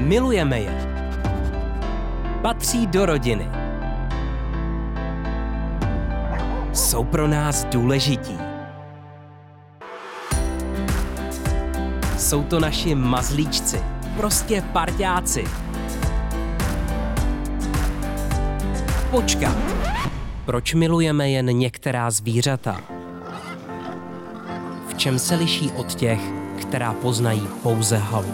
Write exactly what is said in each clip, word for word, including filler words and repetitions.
milujeme je. Patří do rodiny. Jsou pro nás důležití. Jsou to naši mazlíčci, prostě parťáci. Počkat, proč milujeme jen některá zvířata? V čem se liší od těch, která poznají pouze halu?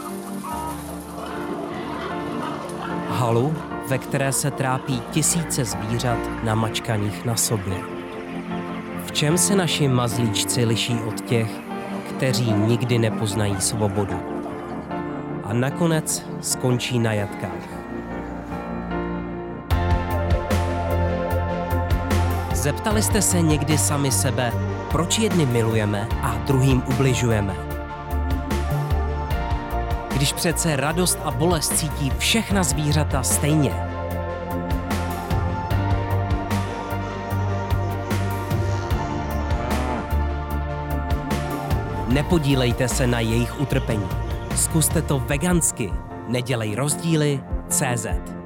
Halu, ve které se trápí tisíce zvířat namačkaných na sobě. V čem se naši mazlíčci liší od těch, kteří nikdy nepoznají svobodu? A nakonec skončí na jatkách. Zeptali jste se někdy sami sebe, proč jedny milujeme a druhým ubližujeme? Když přece radost a bolest cítí všechna zvířata stejně. Nepodílejte se na jejich utrpení. Zkuste to vegansky. Nedělej rozdíly. C Z